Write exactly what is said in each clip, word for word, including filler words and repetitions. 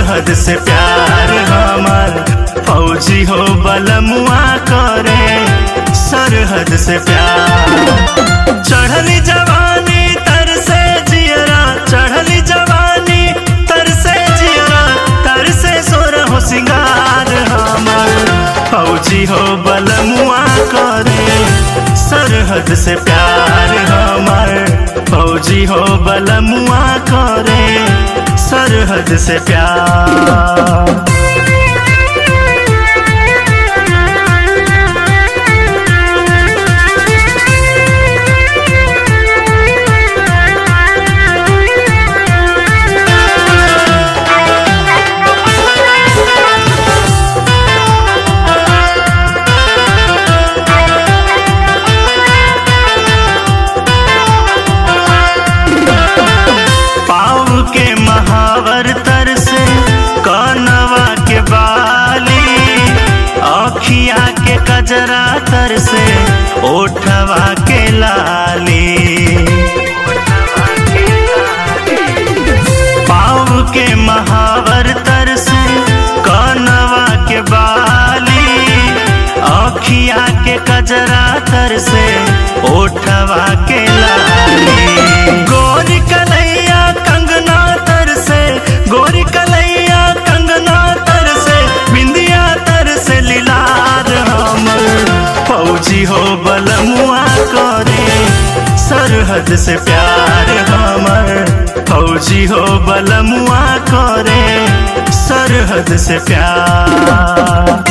सरहद से प्यार हमार फौजी हो बलमुआ करे सरहद से प्यार। चढ़ली जवानी तर से जियरा, चढ़ली जवानी तर से जियरा, तर से सोरा हो सिंगार हमार फौजी हो बलमुआ करे सरहद से प्यार हमार फौजी हो बलमुआ करे सरहद से प्यार। के महावर तर से कनवा के बाली, अखिया के कजरा तर से ओठवा के लाली। पाँव के महावर तर से कनवा के बाली, अखिया के कजरा तर से ओठवा के लाली। गोरी कलैया कंगना तर से, गोरी कलैया कंगना तर से, बिंदिया तर से लीलार हमर फौजी हो बलमुआ करे सरहद से प्यार हमर फौजी हो बलमुआ करे सरहद से प्यार।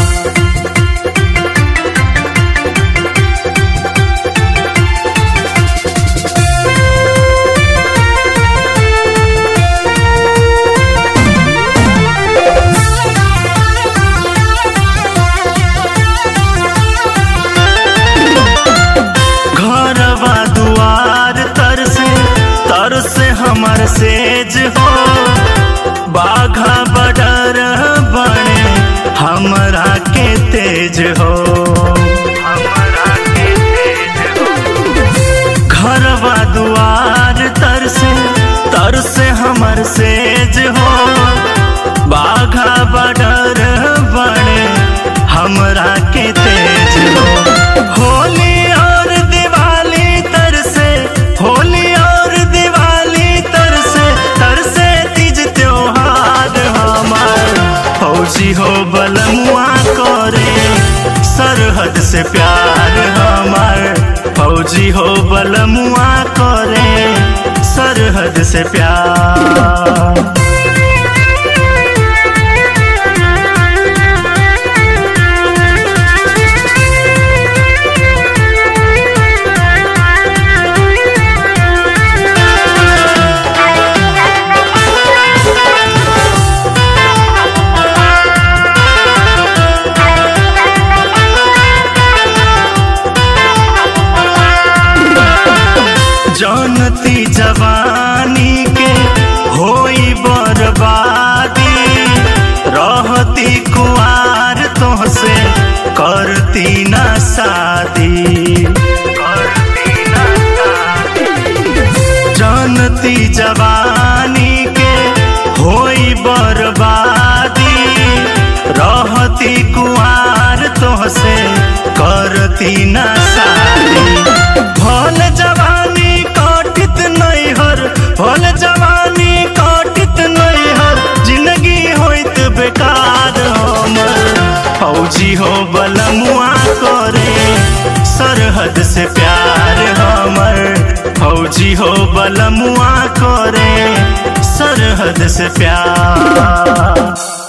तर से हमर सेज हो बाघा बडर बने हमरा के तेज हो, हमरा के तेज हो। घरवा दुआर तर से, तर से हमर सेज हो बाघा बडर बने हमरा के तेज हो। होली और दिवाली तर से, होली फौजी हो बलमुआ करे सरहद से प्यार हमार फौजी हो बलमुआ करे सरहद से प्यार। जानती जवानी के होई बर्बादी, रहती कुआर तोहसे करती न शादी, करती न शादी। जानती जवानी के होई बर्बादी, रहती कुआर तोहसे करती न शादी। भल जवानी काटित नैहर, भल जवानी काटित नैहर, जिंदगी होइत बेकार हमर फौजी हो बलमुआ करे सरहद से प्यार हमर फौजी हो बलमुआ करे सरहद से प्यार।